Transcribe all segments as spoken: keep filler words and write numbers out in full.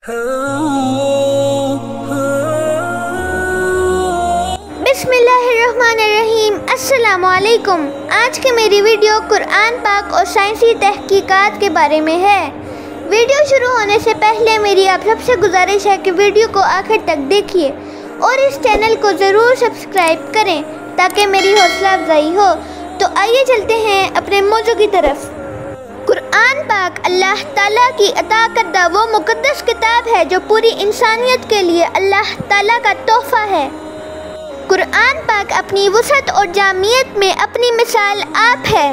बिस्मिल्लाहिर्रहमानिर्रहीम। अस्सलाम वालेकुम। आज की मेरी वीडियो कुरान पाक और साइंसी तहकीकात के बारे में है। वीडियो शुरू होने से पहले मेरी आप सबसे गुजारिश है कि वीडियो को आखिर तक देखिए और इस चैनल को ज़रूर सब्सक्राइब करें ताकि मेरी हौसला अफजाई हो। तो आइए चलते हैं अपने मौजू की तरफ। कुरान पाक अल्लाह ताला की अता करदा वो मुकद्दस किताब है जो पूरी इंसानियत के लिए अल्लाह ताला का तोहफा है। कुरान पाक अपनी वसअत और जामियत में अपनी मिसाल आप है।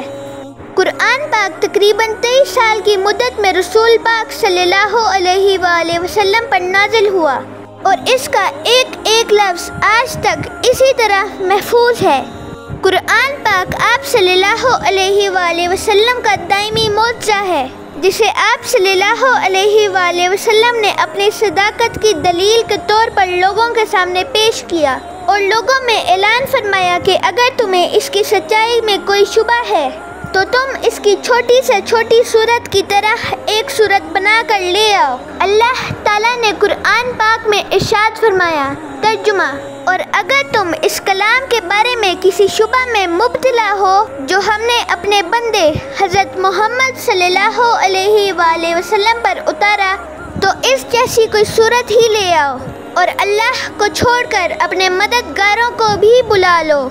कुरान पाक तकरीबन तेईस साल की मुद्दत में रसूल पाक सल्लल्लाहु अलैहि वसल्लम पर नाजिल हुआ और इसका एक एक लफ्ज़ आज तक इसी तरह महफूज है। कुरान पाक आप सल्लल्लाहु अलैहि वसल्लम का दायमी मौजज़ा है जिसे आप सल्लल्लाहु अलैहि वसल्लम ने अपनी सदाकत की दलील के तौर पर लोगों के सामने पेश किया और लोगों में ऐलान फरमाया कि अगर तुम्हें इसकी सच्चाई में कोई शुबा है तो तुम इसकी छोटी से छोटी सूरत की तरह एक सूरत बना कर ले आओ। अल्लाह ताला ने कुरान पाक में इरशाद फरमाया, तर्जुमा, और अगर तुम इस कलाम के बारे में किसी शुबा में मुब्तला हो जो हमने अपने बंदे हज़रत मोहम्मद सल्लल्लाहु अलैहि वसल्लम पर उतारा तो इस जैसी कोई सूरत ही ले आओ और अल्लाह को छोड़कर अपने मददगारों को भी बुला लो।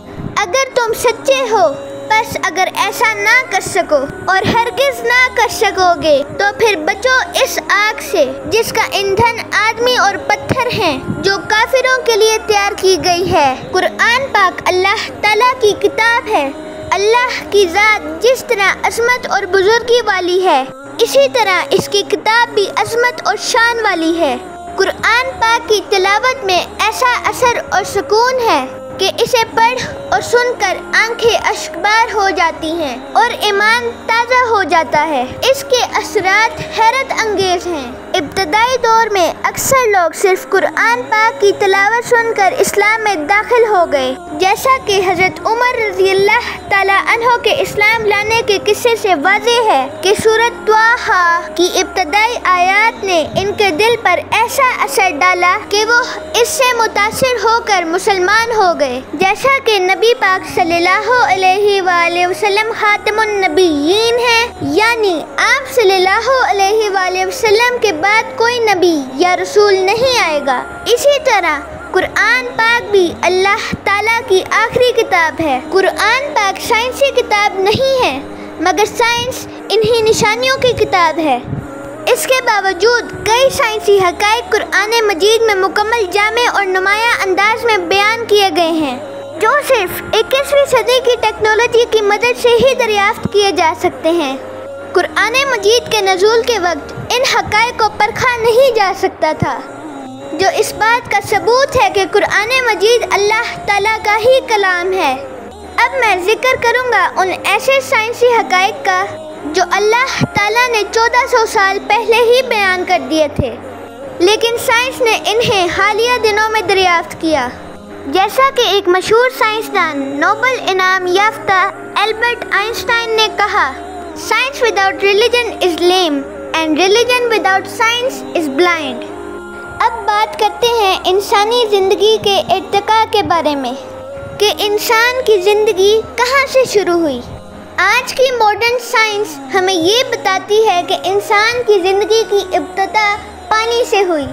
अगर तुम सच्चे हो बस अगर ऐसा ना कर सको और हरगिज़ ना कर सकोगे तो फिर बचो इस आग से जिसका ईंधन आदमी और पत्थर हैं जो काफिरों के लिए तैयार की गई है। कुरान पाक अल्लाह ताला की किताब है। अल्लाह की ज़ात जिस तरह अज़मत और बुजुर्गी वाली है इसी तरह इसकी किताब भी अज़मत और शान वाली है। कुरान पाक की तिलावत में ऐसा असर और सुकून है कि इसे पढ़ और सुनकर आंखें अश्कबार हो जाती हैं और ईमान ताज़ा हो जाता है। इसके असरात हैरत अंगेज हैं। इब्तदाई दौर में अक्सर लोग सिर्फ कुरान पाक की तिलावत सुनकर इस्लाम में दाखिल हो गए, जैसा कि हज़रत उमर रज़ियल्लाहु ताला अन्हो के इस्लाम लाने के किस्से से वाज़ेह है कि सूरत त्वाहा की इब्तदाई आयात ने इनके दिल पर ऐसा असर डाला कि वो इससे मुतासिर होकर मुसलमान हो गए। जैसा कि नबी पाक सल्लल्लाहु अलैहि वसल्लम खातिमुन नबिय्यीन हैं, यानी आप सल्लल्लाहु अलैहि वसल्लम के बाद कोई नबी या रसूल नहीं आएगा। इसी तरह कुरान पाक भी अल्लाह ताला की आखिरी किताब है। कुरान पाक साइंसी किताब नहीं है मगर साइंस इन्हीं निशानियों की किताब है। इसके बावजूद कई साइंसी हक़ाइक़ कुरान मजीद में मुकम्मल जामे और नुमाया अंदाज में बयान किए गए हैं जो सिर्फ इक्कीसवीं सदी की टेक्नोलॉजी की मदद से ही दरियाफ्त किए जा सकते हैं। कुरान मजीद के नज़ूल के वक्त इन हक़ाइक़ को परखा नहीं जा सकता था, जो इस बात का सबूत है कि कुरान मजीद अल्लाह ताला का ही कलाम है। अब मैं जिक्र करूँगा उन ऐसे साइंसी हक़ाइक़ का जो अल्लाह ताला ने चौदह सौ साल पहले ही बयान कर दिए थे, लेकिन साइंस ने इन्हें हालिया दिनों में दरियाफ्त किया। जैसा कि एक मशहूर साइंसदान नोबेल इनाम याफ्ता एल्बर्ट आइंस्टाइन ने कहा, science without religion is lame and religion without science is blind. अब बात करते हैं इंसानी ज़िंदगी के इर्तिका के बारे में कि इंसान की ज़िंदगी कहाँ से शुरू हुई। आज की मॉडर्न साइंस हमें ये बताती है कि इंसान की ज़िंदगी की इब्तिदा पानी से हुई।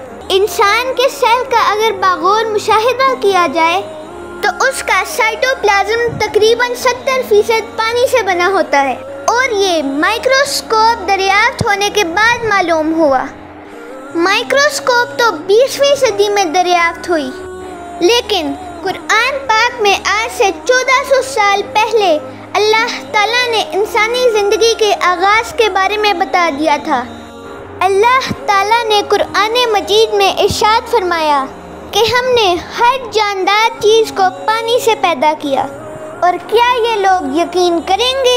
इंसान के सेल का अगर बागौर मुशाहिदा किया जाए तो उसका साइटोप्लाज्म तकरीबन सत्तर फीसद पानी से बना होता है और ये माइक्रोस्कोप दरियाफ्त होने के बाद मालूम हुआ। माइक्रोस्कोप तो बीसवीं सदी में दरियाफ्त हुई, लेकिन कुरान पाक में आज से चौदह सौ साल पहले अल्लाह ताला ने इंसानी ज़िंदगी के आगाज़ के बारे में बता दिया था। अल्लाह ताला ने कुरान मजीद में इरशाद फरमाया कि हमने हर जानदार चीज़ को पानी से पैदा किया, और क्या ये लोग यकीन करेंगे।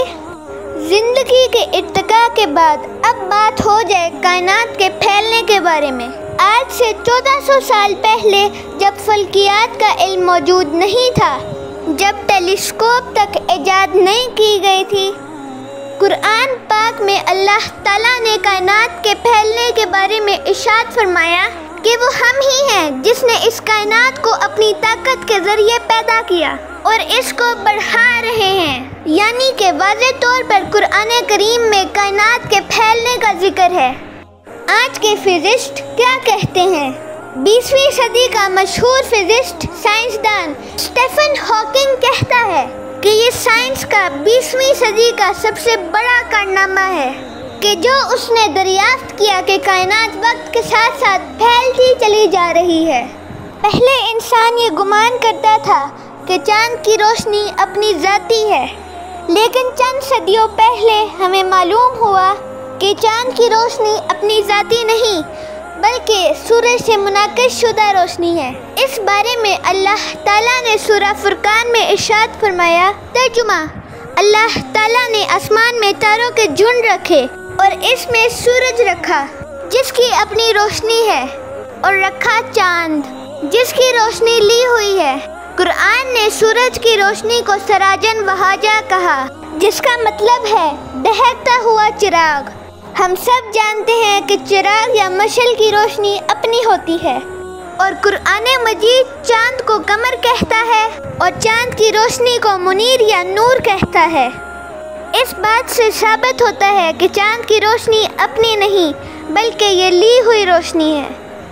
ज़िंदगी के इर्तिका के बाद अब बात हो जाए कायनात के फैलने के बारे में। आज से चौदह सौ साल पहले जब फल्कियात का इल्म मौजूद नहीं था, जब टेलीस्कोप तक इजाद नहीं की गई थी, قرآن پاک میں اللہ تعالیٰ نے کائنات کے پھیلنے کے بارے میں ارشاد فرمایا کہ وہ ہم ہی ہیں جس نے اس کائنات کو اپنی طاقت کے ذریعے پیدا کیا اور اس کو بڑھا رہے ہیں، یعنی کہ واضح طور پر قرآن کریم میں کائنات کے پھیلنے کا ذکر ہے۔ آج کے فزسٹ کیا کہتے ہیں؟ بیسویں صدی کا مشہور فزسٹ سائنسدان اسٹیفن ہاکنگ کہتا ہے کہ یہ سائنس کا بیسویں صدی کا سب سے بڑا کارنامہ ہے کہ جو اس نے دریافت کیا کہ کائنات وقت کے ساتھ ساتھ پھیلتی چلی جا رہی ہے۔ پہلے انسان یہ گمان کرتا تھا کہ چاند کی روشنی اپنی ذاتی ہے، لیکن چند صدیوں پہلے ہمیں معلوم ہوا کہ چاند کی روشنی اپنی ذاتی نہیں بلکہ سورج سے منعکس شدہ روشنی ہے۔ اس بارے میں اللہ تعالیٰ نے سورہ فرقان میں ارشاد فرمایا۔ ترجمہ: اللہ تعالیٰ نے آسمان میں تاروں کے جھنڈ رکھے اور اس میں سورج رکھا جس کی اپنی روشنی ہے، اور رکھا چاند جس کی روشنی لی ہوئی ہے۔ قرآن نے سورج کی روشنی کو سراجن وہاجا کہا، جس کا مطلب ہے دہکتا ہوا چراغ۔ ہم سب جانتے ہیں کہ چراغ یا مشعل کی روشنی اپنی ہوتی ہے، اور قرآن مجید چاند کو قمر کہتا ہے اور چاند کی روشنی کو منیر یا نور کہتا ہے۔ اس بات سے ثابت ہوتا ہے کہ چاند کی روشنی اپنی نہیں بلکہ یہ لی ہوئی روشنی ہے،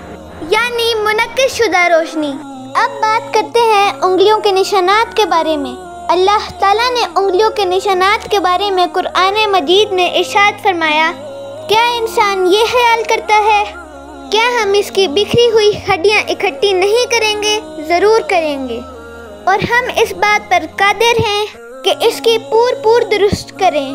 یعنی منعکس شدہ روشنی۔ اب بات کرتے ہیں انگلیوں کے نشانات کے بارے میں۔ اللہ تعالیٰ نے انگلیوں کے نشانات کے بارے میں قرآن مجید میں ارشاد فرمایا، کیا انسان یہ خیال کرتا ہے کیا ہم اس کی بکھری ہوئی ہڈیاں اکٹھی نہیں کریں گے؟ ضرور کریں گے، اور ہم اس بات پر قادر ہیں کہ اس کی پور پور درست کریں۔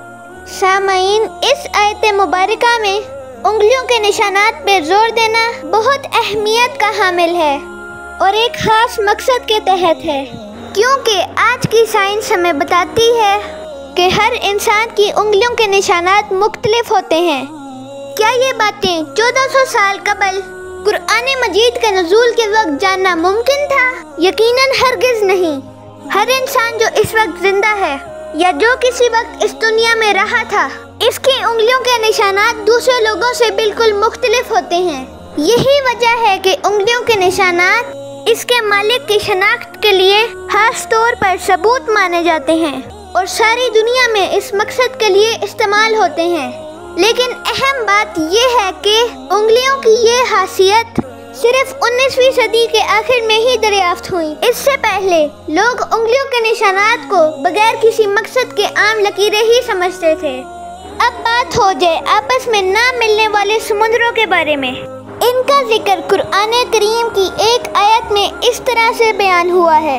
سامعین، اس آیت مبارکہ میں انگلیوں کے نشانات پہ زور دینا بہت اہمیت کا حامل ہے اور ایک خاص مقصد کے تحت ہے، کیونکہ آج کی سائنس ہمیں بتاتی ہے کہ ہر انسان کی انگلیوں کے نشانات مختلف ہوتے ہیں۔ کیا یہ باتیں چودہ سو سال قبل قرآن مجید کے نزول کے وقت جاننا ممکن تھا؟ یقیناً ہرگز نہیں۔ ہر انسان جو اس وقت زندہ ہے یا جو کسی وقت اس دنیا میں رہا تھا، اس کی انگلیوں کے نشانات دوسرے لوگوں سے بالکل مختلف ہوتے ہیں۔ یہی وجہ ہے کہ انگلیوں کے نشانات اس کے مالک کی شناخت کے لیے خاص طور پر ثبوت مانے جاتے ہیں اور ساری دنیا میں اس مقصد کے لیے استعمال ہوتے ہیں۔ لیکن اہم بات یہ ہے کہ انگلیوں کی یہ خاصیت صرف انیسویں صدی کے آخر میں ہی دریافت ہوئی۔ اس سے پہلے لوگ انگلیوں کے نشانات کو بغیر کسی مقصد کے عام لکیریں ہی سمجھتے تھے۔ اب بات ہو جائے آپس میں نہ ملنے والے سمندروں کے بارے میں۔ ان کا ذکر قرآن کریم کی ایک آیت میں اس طرح سے بیان ہوا ہے۔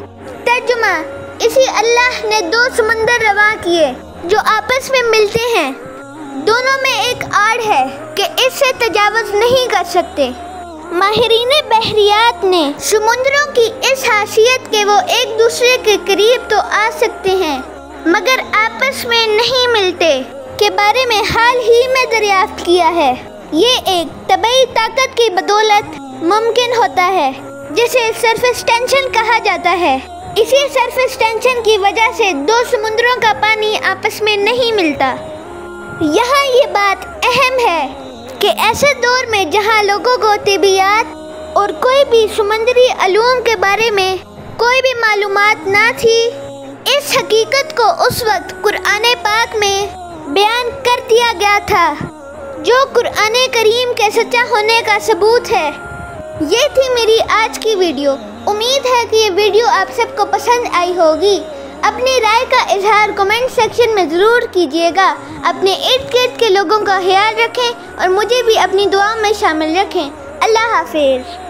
ترجمہ: اسی اللہ نے دو سمندر رواں کیے جو آپس میں ملتے ہیں، دونوں میں ایک آڑ ہے کہ اس سے تجاوز نہیں کر سکتے۔ ماہرین بحریات نے سمندروں کی اس خاصیت کہ وہ ایک دوسرے کے قریب تو آ سکتے ہیں مگر آپس میں نہیں ملتے کے بارے میں حال ہی میں دریافت کیا ہے۔ یہ ایک طبعی طاقت کی بدولت ممکن ہوتا ہے جسے سرفیس ٹینشن کہا جاتا ہے۔ اسی سرفیس ٹینشن کی وجہ سے دو سمندروں کا پانی آپس میں نہیں ملتا۔ یہاں یہ بات اہم ہے کہ ایسے دور میں جہاں لوگوں کو طبیعیات اور کوئی بھی سمندری علوم کے بارے میں کوئی بھی معلومات نہ تھی، اس حقیقت کو اس وقت قرآن پاک میں بیان کر دیا گیا تھا جو قرآن کریم کے سچا ہونے کا ثبوت ہے۔ یہ تھی میری آج کی ویڈیو۔ امید ہے کہ یہ ویڈیو آپ سب کو پسند آئی ہوگی۔ اپنی رائے کا اظہار کمنٹ سیکشن میں ضرور کیجیے گا۔ اپنے ارد گرد کے لوگوں کا خیال رکھیں اور مجھے بھی اپنی دعاؤں میں شامل رکھیں۔ اللہ حافظ۔